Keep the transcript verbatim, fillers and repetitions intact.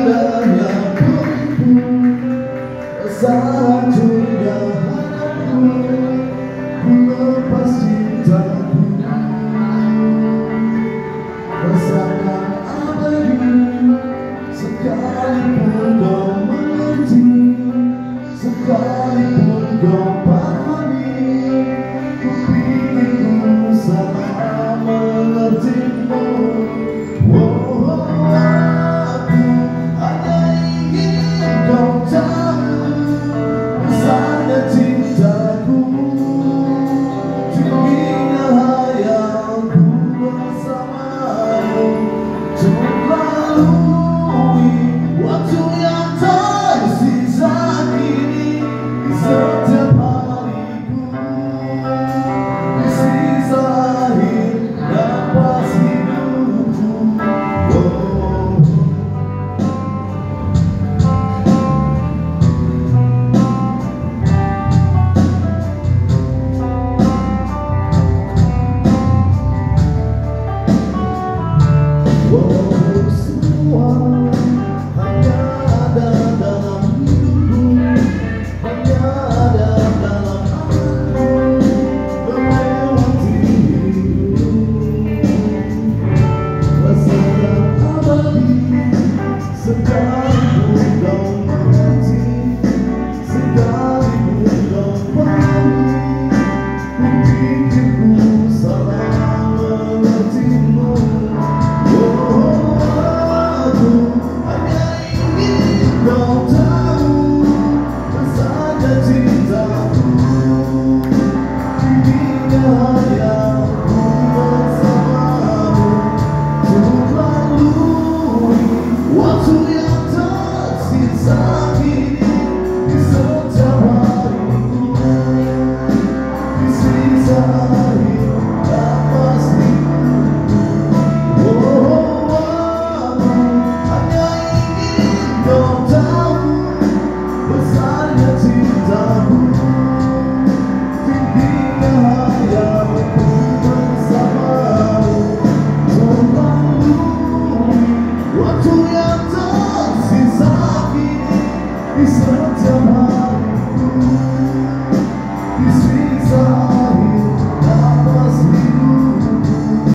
indahnya dirimu, sehancurnya hatiku, ku lepas cintaku. Rasakan abadi, sekalipun kau mengerti, sekalipun kau pahami, ku pikir ku salah mengertimu. Oh, aku hanya ingin kau tahu besarnya cintaku, tingginya hayalku bersamamu. Untuk lalui waktu yang tersisa kini di setiap hariku, di sisa akhir napas hidupku. Oh. Whoa.